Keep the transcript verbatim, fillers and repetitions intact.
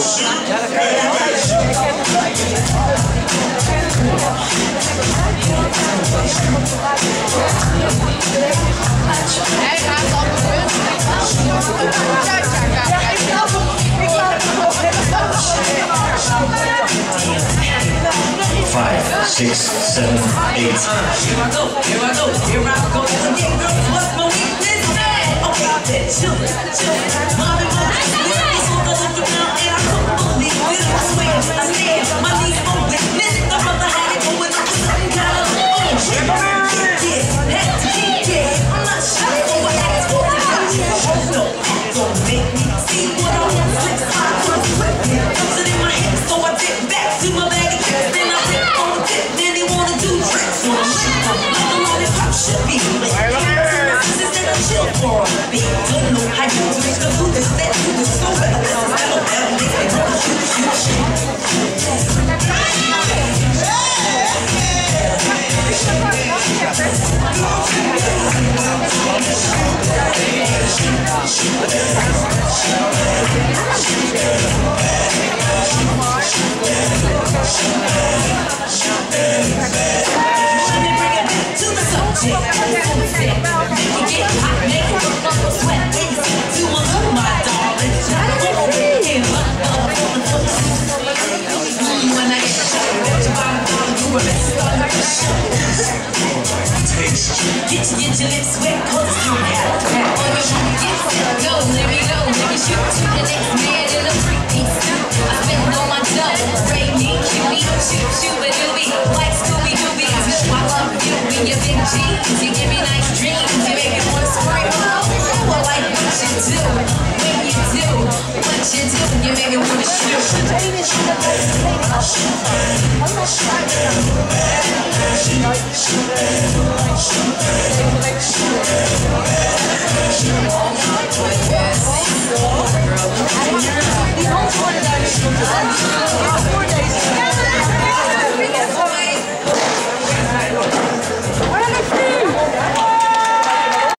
Five, six, seven, eight. Here I go, here I go, here I go. Again, girl, what's my weakness? Okay, then chill it, chill it. Mommy, mommy, it's all the look around and I couldn't believe it. I swear, I stand, my knees on weakness. The brother had it going up with some kind of oh shit. Yeah, had to keep it. I'm not shy over that. No, don't make me see what I want. Six, five, plus, flip it. Comes it in my head, so I dip back to my bag. Then I dip on the dip, then they wanna do tricks on me. Like the lollipop should be. Chill for a bit. Don't know how you do the food is that you is so well. That'll that'll make me wanna shoot, shoot, shoot. Let me bring it back to the subject. Make it get hot, make it work up a sweat. Do a look, my darling. And look up on the foot. When I get shot, watch your bottom dollar, you a best start like a show. Get you, get your lips wet, cause you have to have all your money. Get set, go, let me go, let me shoot to the next man in a freak piece. I spend all my dough, Ray, me, cutie, shoot, shoot, but you be like Scooby-Dooby. I love you in your big jeans, you give me nice dreams, you make me wanna scream. Oh, I like what you do, when you do, what you do, you make me wanna shoot. I'm not shy.